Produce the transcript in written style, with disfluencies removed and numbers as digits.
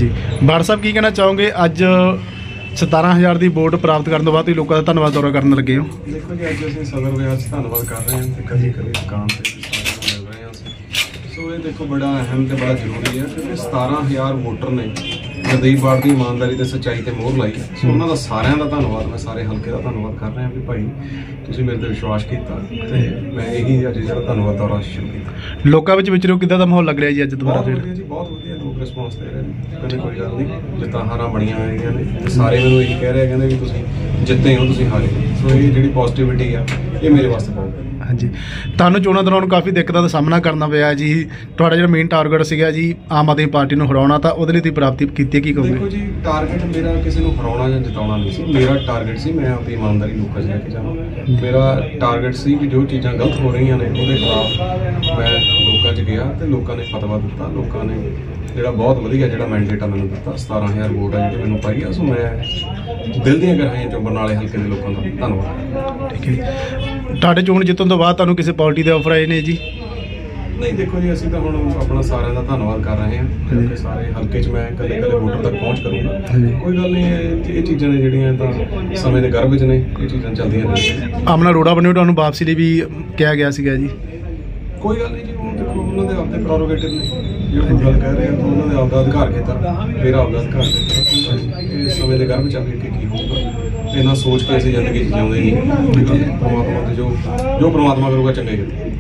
जी बाड़ साहब की कहना चाहोगे अज 17,000 की वोट प्राप्त करने तो बाद तुसीं लोगों का धन्नवाद दौरा करने लगे हो? देखो जी अज असीं सदर बाजार धन्नवाद कर रहे हैं कभी कभी दुकान से मिल रहे हैं सो ये देखो बड़ा अहम तो बड़ा जरूरी है क्योंकि 17,000 वोटर ने गुरदीप बाड़ की ईमानदारी ते सच्चाई ते मोहर लाई सो उन्हों का सारिਆਂ ਦਾ ਧੰਨਵਾਦ मैं सारे हल्के का धन्नवाद कर रहा भी भाई तुसीं मेरे ते विश्वास किया ते मैं यही अज जिहड़ा धन्नवाद दौरा शुरू किया। लोकां विच विचरो किदां दा माहौल लग रहा जी अज दोबारा फिर? जी बहुत वधिया लोग रिस्पॉन्स दे रहे हैं कभी कोई गल नहीं जित्तां हारां बणियां होईयां ने सारे मैनूं यही कह रहे कहंदे भी तुसीं जित्ते हो तुसीं हारे सो ये जिहड़ी पॉजिटिविटी आ ये मेरे वास्ते बहुत हाँ जी ਤੁਹਾਨੂੰ ਚੋਣਾਂ ਦੌਰਾਨ ਕਾਫੀ ਦਿੱਕਤਾਂ ਦਾ ਸਾਹਮਣਾ ਕਰਨਾ ਪਿਆ ਜੀ ਤੁਹਾਡਾ ਜਿਹੜਾ ਮੇਨ ਟਾਰਗੇਟ ਸੀਗਾ ਜੀ ਆਮ ਆਦਮੀ ਪਾਰਟੀ ਨੂੰ ਹਰਾਉਣਾ ਤਾਂ ਉਹਦੇ ਲਈ ਤੁਸੀਂ ਪ੍ਰਾਪਤੀ ਕੀਤੀ ਕੀ ਕਹੋਗੇ? ਦੇਖੋ ਜੀ ਟਾਰਗੇਟ ਮੇਰਾ ਕਿਸੇ ਨੂੰ ਹਰਾਉਣਾ ਜਾਂ ਜਿਤਾਉਣਾ ਨਹੀਂ ਸੀ ਮੇਰਾ ਟਾਰਗੇਟ ਸੀ ਮੈਂ ਆਪਣੀ ਇਮਾਨਦਾਰੀ ਲੋਕਾਂ 'ਚ ਲੈ ਕੇ ਜਾਵਾਂ ਮੇਰਾ ਟਾਰਗੇਟ ਸੀ ਕਿ ਜੋ ਚੀਜ਼ਾਂ ਗਲਤ ਹੋ ਰਹੀਆਂ ਨੇ ਉਹਦੇ ਖਿਲਾਫ ਮੈਂ ਲੋਕਾਂ 'ਚ ਗਿਆ ਤੇ ਲੋਕਾਂ ਨੇ ਫਤਵਾ ਦਿੱਤਾ ਲੋਕਾਂ ਨੇ ਜਿਹੜਾ ਬਹੁਤ ਵਧੀਆ ਜਿਹੜਾ ਮੈਂਡੇਟ ਆ ਮੈਨੂੰ ਦਿੱਤਾ 17,000 ਵੋਟ ਆ ਜਿਹੜੀ ਮੈਨੂੰ ਪਾਈ ਆ ਸੋ ਮੈਂ ਦਿਲ ਦੀਆਂ ਗਹਿਰਾਈਆਂ 'ਚੋਂ ਬਰਨਾਲੇ ਹਲਕੇ ਦੇ ਲੋਕਾਂ ਦਾ ਧੰਨਵਾਦ। ਠੀਕ ਹੈ ਤੁਹਾਡੇ ਚੋਣ ਜਿੱਤਣ ਤੋਂ ਬਾਅਦ ਤੁਹਾਨੂੰ ਕਿਸੇ ਪਾਰਟੀ ਦੇ ਆਫਰ ਆਏ ਨੇ ਜੀ? नहीं देखो जी असीं तो हुण अपना सारिਆਂ ਦਾ ਧੰਨਵਾਦ कर रहे हैं क्योंकि सारे हल्के 'ਚ मैं कदे वोटर तक पहुँच करूँगा कोई गल नहीं ये चीज़ां ने जिहड़ियां तां समय दे गर्भ 'ਚ ने ये चीज़ां चलदियां रहंदियां। आमना रोड़ा बने ਤੁਹਾਨੂੰ वापसी ਲਈ भी ਕਿਹਾ ਗਿਆ ਸੀਗਾ ਜੀ? कोई गल नहीं जी हुण देखो उन्हां दे आपदे प्रोरोगेटिव ने जो कोई गल कह रहे हैं तो उन्हां दे आपदा अधिकार खेतर मेरा आपदा अधिकार खेतर इस समय दे गर्भ 'ਚ आके की होਊਗਾ इन्ना सोच के असीं जिंदगी 'ਚ जिउंदे नहीं परमात्मा ते जो परमात्मा करूगा चंगा ही करूगा।